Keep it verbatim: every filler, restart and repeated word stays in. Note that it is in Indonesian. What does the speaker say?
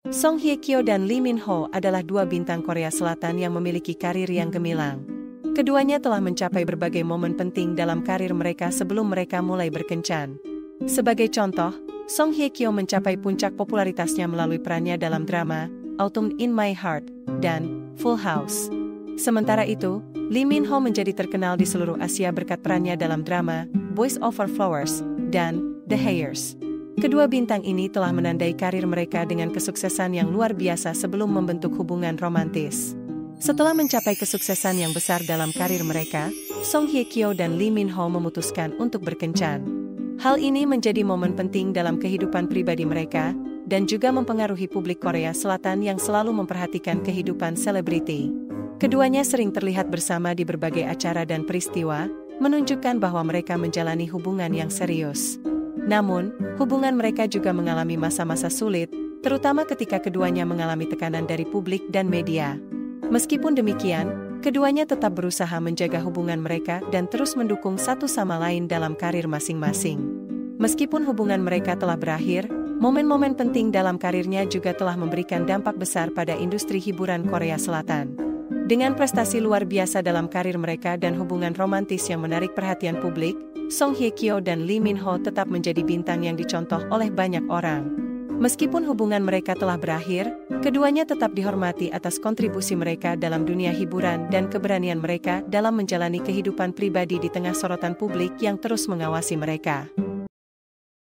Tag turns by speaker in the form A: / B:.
A: Song Hye Kyo dan Lee Min Ho adalah dua bintang Korea Selatan yang memiliki karir yang gemilang. Keduanya telah mencapai berbagai momen penting dalam karir mereka sebelum mereka mulai berkencan. Sebagai contoh, Song Hye Kyo mencapai puncak popularitasnya melalui perannya dalam drama Autumn in My Heart dan Full House. Sementara itu, Lee Min Ho menjadi terkenal di seluruh Asia berkat perannya dalam drama Boys Over Flowers dan The Heirs. Kedua bintang ini telah menandai karir mereka dengan kesuksesan yang luar biasa sebelum membentuk hubungan romantis. Setelah mencapai kesuksesan yang besar dalam karir mereka, Song Hye Kyo dan Lee Min Ho memutuskan untuk berkencan. Hal ini menjadi momen penting dalam kehidupan pribadi mereka, dan juga mempengaruhi publik Korea Selatan yang selalu memperhatikan kehidupan selebriti. Keduanya sering terlihat bersama di berbagai acara dan peristiwa, menunjukkan bahwa mereka menjalani hubungan yang serius. Namun, hubungan mereka juga mengalami masa-masa sulit, terutama ketika keduanya mengalami tekanan dari publik dan media. Meskipun demikian, keduanya tetap berusaha menjaga hubungan mereka dan terus mendukung satu sama lain dalam karir masing-masing. Meskipun hubungan mereka telah berakhir, momen-momen penting dalam karirnya juga telah memberikan dampak besar pada industri hiburan Korea Selatan. Dengan prestasi luar biasa dalam karir mereka dan hubungan romantis yang menarik perhatian publik, Song Hye Kyo dan Lee Min Ho tetap menjadi bintang yang dicontoh oleh banyak orang. Meskipun hubungan mereka telah berakhir, keduanya tetap dihormati atas kontribusi mereka dalam dunia hiburan dan keberanian mereka dalam menjalani kehidupan pribadi di tengah sorotan publik yang terus mengawasi mereka.